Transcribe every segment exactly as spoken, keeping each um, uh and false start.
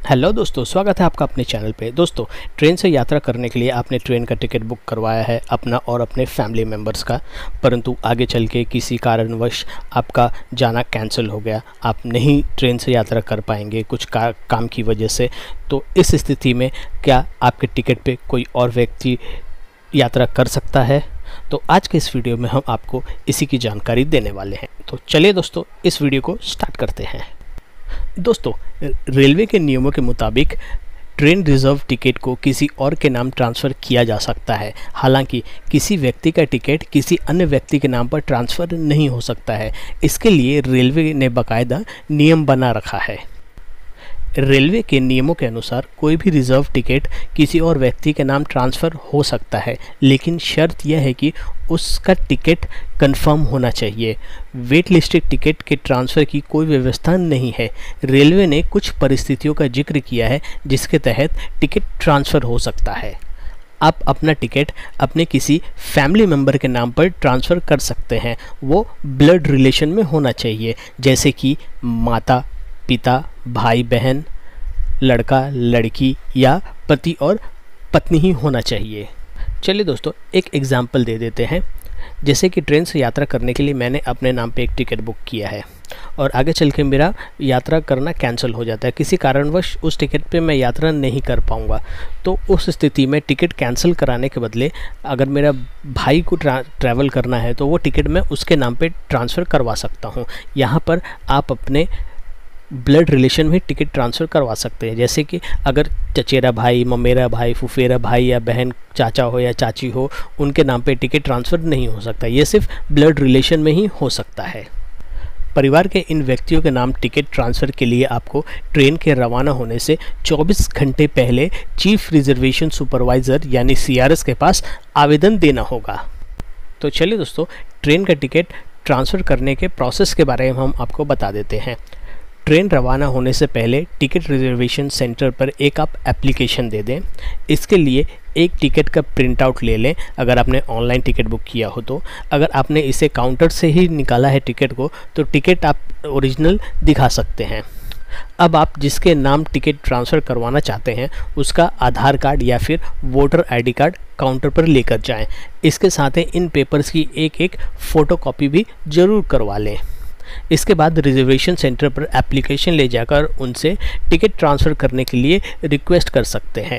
Hello दोस्तों, स्वागत है आपका अपने चैनल पे। दोस्तों, ट्रेन से यात्रा करने के लिए आपने ट्रेन का टिकट बुक करवाया है अपना और अपने फैमिली मेम्बर्स का, परंतु आगे चल के किसी कारणवश आपका जाना कैंसिल हो गया, आप नहीं ट्रेन से यात्रा कर पाएंगे कुछ का, काम की वजह से। तो इस स्थिति में क्या आपके टिकट पे कोई और व्यक्ति यात्रा कर सकता है? तो आज के इस वीडियो में हम आपको इसी की जानकारी देने वाले हैं। तो चलिए दोस्तों, इस वीडियो को स्टार्ट करते हैं। दोस्तों, रेलवे के नियमों के मुताबिक ट्रेन रिजर्व टिकट को किसी और के नाम ट्रांसफ़र किया जा सकता है। हालांकि किसी व्यक्ति का टिकट किसी अन्य व्यक्ति के नाम पर ट्रांसफ़र नहीं हो सकता है। इसके लिए रेलवे ने बाकायदा नियम बना रखा है। रेलवे के नियमों के अनुसार कोई भी रिजर्व टिकट किसी और व्यक्ति के नाम ट्रांसफ़र हो सकता है, लेकिन शर्त यह है कि उसका टिकट कंफर्म होना चाहिए। वेट लिस्टेड टिकट के ट्रांसफ़र की कोई व्यवस्था नहीं है। रेलवे ने कुछ परिस्थितियों का जिक्र किया है जिसके तहत टिकट ट्रांसफ़र हो सकता है। आप अपना टिकट अपने किसी फैमिली मेम्बर के नाम पर ट्रांसफ़र कर सकते हैं। वो ब्लड रिलेशन में होना चाहिए, जैसे कि माता पिता, भाई बहन, लड़का लड़की या पति और पत्नी ही होना चाहिए। चलिए दोस्तों, एक एग्जाम्पल दे देते हैं। जैसे कि ट्रेन से यात्रा करने के लिए मैंने अपने नाम पे एक टिकट बुक किया है और आगे चल के मेरा यात्रा करना कैंसिल हो जाता है, किसी कारणवश उस टिकट पे मैं यात्रा नहीं कर पाऊँगा। तो उस स्थिति में टिकट कैंसिल कराने के बदले अगर मेरा भाई को ट्रा ट्रैवल करना है तो वो टिकट मैं उसके नाम पे ट्रांसफ़र करवा सकता हूँ। यहाँ पर आप अपने ब्लड रिलेशन में टिकट ट्रांसफ़र करवा सकते हैं, जैसे कि अगर चचेरा भाई, ममेरा भाई, फुफेरा भाई या बहन, चाचा हो या चाची हो, उनके नाम पे टिकट ट्रांसफ़र नहीं हो सकता। ये सिर्फ ब्लड रिलेशन में ही हो सकता है। परिवार के इन व्यक्तियों के नाम टिकट ट्रांसफ़र के लिए आपको ट्रेन के रवाना होने से चौबीस घंटे पहले चीफ रिजर्वेशन सुपरवाइज़र यानी सी आर एस के पास आवेदन देना होगा। तो चलिए दोस्तों, ट्रेन का टिकट ट्रांसफ़र करने के प्रोसेस के बारे में हम आपको बता देते हैं। ट्रेन रवाना होने से पहले टिकट रिजर्वेशन सेंटर पर एक आप एप्लीकेशन दे दें। इसके लिए एक टिकट का प्रिंट आउट ले लें अगर आपने ऑनलाइन टिकट बुक किया हो तो। अगर आपने इसे काउंटर से ही निकाला है टिकट को, तो टिकट आप ओरिजिनल दिखा सकते हैं। अब आप जिसके नाम टिकट ट्रांसफ़र करवाना चाहते हैं उसका आधार कार्ड या फिर वोटर आईडी कार्ड काउंटर पर लेकर जाएं। इसके साथ ही इन पेपर्स की एक एक फ़ोटोकॉपी भी ज़रूर करवा लें। इसके बाद रिजर्वेशन सेंटर पर एप्लीकेशन ले जाकर उनसे टिकट ट्रांसफ़र करने के लिए रिक्वेस्ट कर सकते हैं।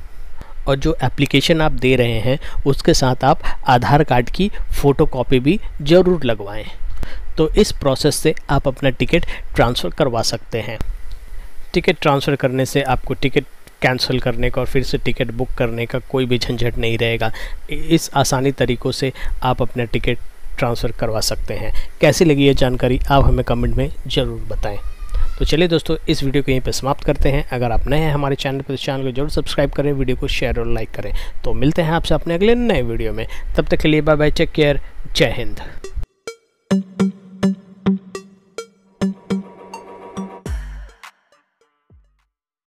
और जो एप्लीकेशन आप दे रहे हैं उसके साथ आप आधार कार्ड की फ़ोटोकॉपी भी ज़रूर लगवाएं। तो इस प्रोसेस से आप अपना टिकट ट्रांसफ़र करवा सकते हैं। टिकट ट्रांसफ़र करने से आपको टिकट कैंसिल करने का और फिर से टिकट बुक करने का कोई भी झंझट नहीं रहेगा। इस आसानी तरीक़ों से आप अपना टिकट ट्रांसफ़र करवा सकते हैं। कैसी लगी ये जानकारी आप हमें कमेंट में ज़रूर बताएं। तो चलिए दोस्तों, इस वीडियो को यहीं पे समाप्त करते हैं। अगर आप नए हैं हमारे चैनल पर तो चैनल को जरूर सब्सक्राइब करें, वीडियो को शेयर और लाइक करें। तो मिलते हैं आपसे अपने अगले नए वीडियो में। तब तक के लिए बाय बाय, टेक केयर, जय हिंद।